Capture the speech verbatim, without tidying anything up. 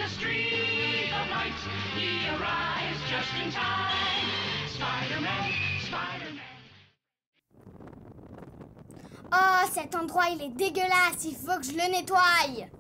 a streak of light, he arrives just in time. Spider-Man, Spider-Man. Oh, cet endroit, il est dégueulasse, il faut que je le nettoie.